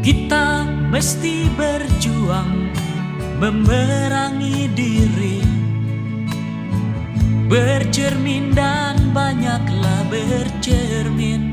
Kita mesti berjuang memerangi diri, bercermin dan banyaklah bercermin.